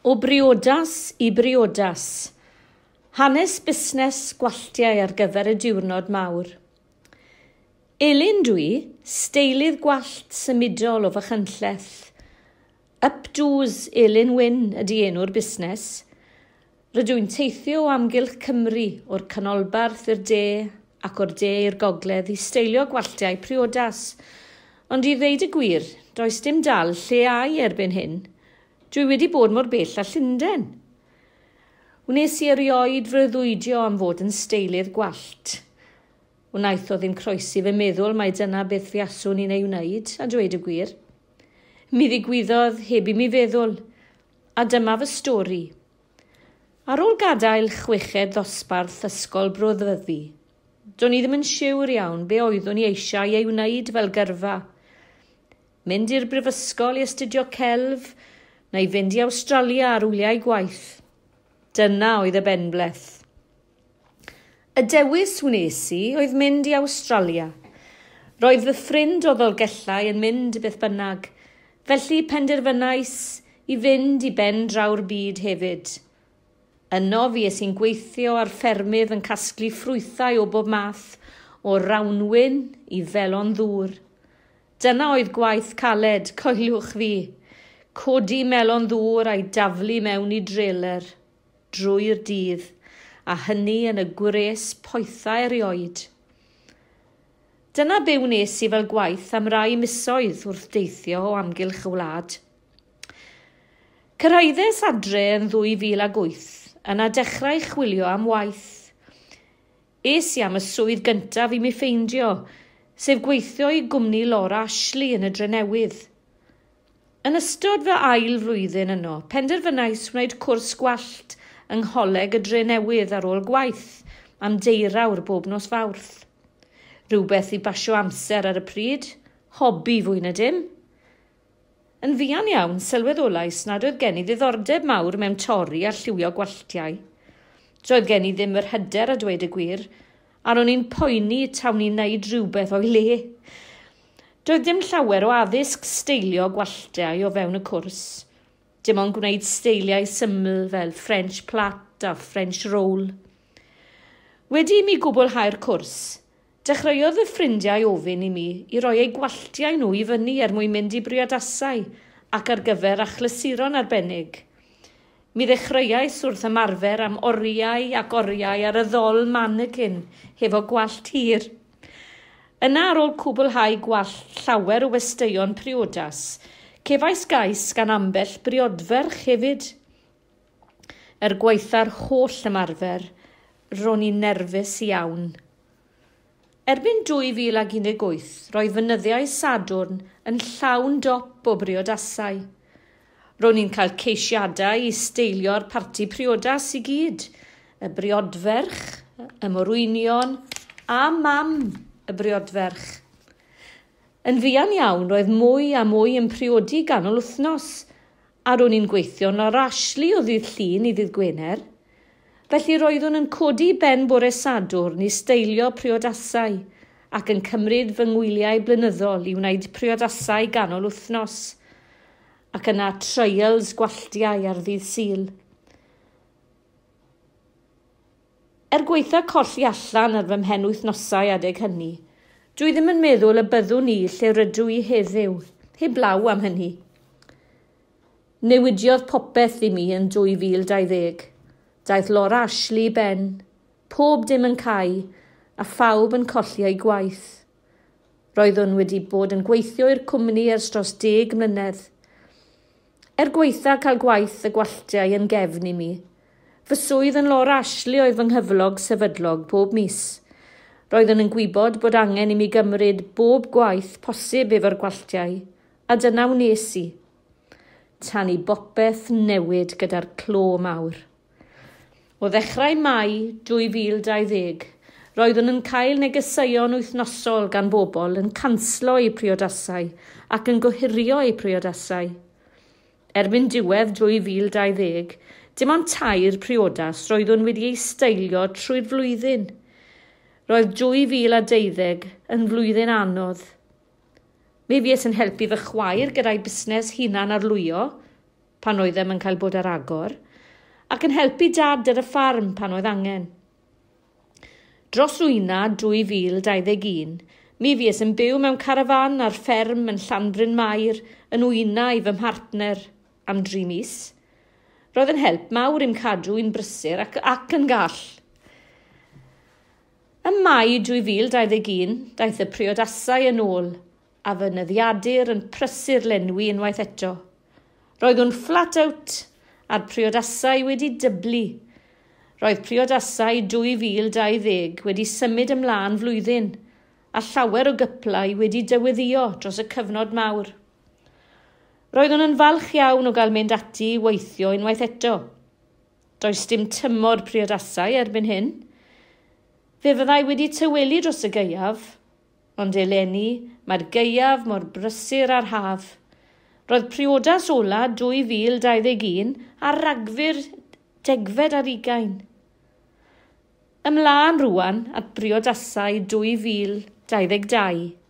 O Briodas I Briodas. Hanes busnes gwalltiau ar gyfer y diwrnod mawr. Elin dwi, steilydd gwallt symudol o Fachynlleth. Updoos Elin Wyn ydy enw'r busnes. Rydw i'n teithio o amgylch Cymru o'r canolbarth i'r de ac o'r de i'r gogledd I steilio gwalltiau priodas. Ond I ddeud y gwir, does dim dal lle ai erbyn hyn. Dwi wedi bod mor bell a Llundain. Wnes I erioed freuddwydio am fod yn steilydd gwallt. Wnaeth o ddim croesi fy meddwl mai dyna beth fiaswn i'n ei wneud, a dweud y gwir. Mi ddigwyddodd heb I mi feddwl, a dyma fy stori. Ar ôl gadael chweched ddosbarth ysgol broddfyddi, do'n I ddim yn siwr iawn be oeddwn I eisiau ei wneud fel gyrfa. Mynd i'r brifysgol I astudio celf, neu fynd I Awstralia ar wyliau gwaith. Dyna oedd y benbleth. Y dewis wnes I oedd mynd I Awstralia. Roedd fy ffrind o ddolgellau yn mynd beth bynnag, felly penderfynais I fynd I ben draw'r byd hefyd. Yno fues i'n gweithio ar ffermydd yn casglu ffrwythau o bob math, o rawnwyn I felon ddŵr. Dyna oedd gwaith caled, coeliwch fi. Codi melon ddŵr a'i daflu mewn I dreler, drwy'r dydd, a hynny yn y gwres poethau erioed. Dyna be wnes I fel gwaith am rai misoedd wrth deithio o amgylch y wlad. Cyrraeddes adre yn 2008, yna dechrau chwilio am waith. Es I am y swydd gyntaf I mi ffeindio, sef gweithio I gwmni Lora Ashley yn y Drenewydd. Yn ystod fy ail flwyddyn yno, penderfynais wneud cwrs gwallt yng Ngholeg y Drenewydd ar ôl gwaith am deurawr bob nos Fawrth. Rhywbeth I basio amser ar y pryd, hobi fwy na dim. Yn fuan iawn sylweddolais nad oedd gen I ddiddordeb mawr mewn torri a lliwio gwalltiau. Doedd gen I ddim yr hyder a dweud y gwir, a ro'n i'n poeni tawn i'n neud rhywbeth o'i le. Doedd dim llawer o addysg steilio gwalltiau o fewn y cwrs. Dim ond gwneud steiliau syml fel French plat a French roll. Wedi I mi gwblhau'r cwrs, dechreuodd y ffrindiau ofyn I mi I roi eu gwalltiau nhw I fyny mwyn mynd I briodasau ac ar gyfer achlysuron arbennig. Mi ddechreuais wrth ymarfer am oriau ac oriau ar y ddol mannequin hefo gwallt hir. Yna ar ôl cwblhau gwallt llawer o westeion priodas, cefais gais gan ambell briodferch hefyd. Gwaetha'r holl ymarfer, ro'n i'n nerfus iawn. Erbyn 2018, roedd fynyddiau Sadwrn yn llawn dop o briodasau. Ro'n i'n cael ceisiadau I steilio'r parti priodas I gyd, y briodferch, y morwynion a mam y briodferch. Yn fuan iawn roedd mwy a mwy yn priodi ganol wythnos, a ro'n i'n gweithio Lora Ashley o ddydd Llun I ddydd Gwener, felly roeddwn yn codi ben bore Sadwrn I steilio priodasau ac yn cymryd fy ngwyliau blynyddol I wneud priodasau ganol wythnos, ac yna trials gwalltiau ar ddydd Sul. Gweitha colli allan ar fy mhen wythnosau adeg hynny, dwi ddim yn meddwl y byddwn I lle rydw I heddiw, heb law am hynny. Newidiodd popeth I mi yn 2020. Daeth Lora Ashley ben, pob dim yn cau, a phawb yn colli ei gwaith. Roeddwn wedi bod yn gweithio i'r cwmni ers dros 10 mlynedd. Gweitha cael gwaith y gwalltiau yn gefn I mi, fy swydd yn Lora Ashley oedd fy nghyflog sefydlog bob mis. Roeddwn yn gwybod bod angen I mi gymryd bob gwaith posib efo'r gwalltiau, a dyna wnes I. Tan I bopeth newid gyda'r clo mawr. O ddechrau Mai 2020, roeddwn yn cael negeseuon wythnosol gan bobl yn canslo eu priodasau ac yn gohirio eu priodasau. Erbyn diwedd 2020, dim ond 2 priodas roeddwn wedi ei steilio trwy'r flwyddyn. Roedd 2012 yn flwyddyn anodd. Mi fues yn helpu fy chwaer gyda'i busnes hunan arlwyo, pan oeddem yn cael bod ar agor, ac yn helpu dad ar y ffarm pan oedd angen. Dros Rwyna 2021, mi fues yn byw mewn carafan ar fferm yn Llanbryn Mair yn wyna i fy mhartner am 3 mis. Roedd yn help mawr i'm cadw i'n brysur ac yn gall. Ym Mai 2021, daeth y priodasau yn ôl a fynyddiadur yn prysur lenwi unwaith eto. Roedd hwn flat out a'r priodasau wedi dyblu. Roedd priodasau 2020 wedi symud ymlaen flwyddyn a llawer o gyplau wedi dyweddio dros y cyfnod mawr. Roedd hwn yn falch iawn o gael mynd ati i weithio unwaith eto. Does dim tymor priodasau erbyn hyn. Fe fyddai wedi tywelu dros y gaeaf, ond eleni mae'r gaeaf mor brysur ar haf. Roedd priodas ola 2021 ar Ragfyr 10/20. Ymlaen rwan at briodasau 2022.